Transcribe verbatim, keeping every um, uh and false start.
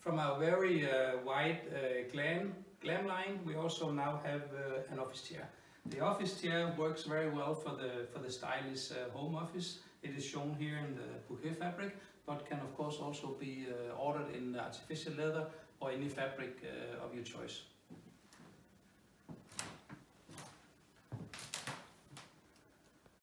From our very uh, wide uh, glam, glam line, we also now have uh, an office chair. The office chair works very well for the, for the stylish uh, home office. It is shown here in the bouquet fabric, but can of course also be uh, ordered in artificial leather or any fabric uh, of your choice.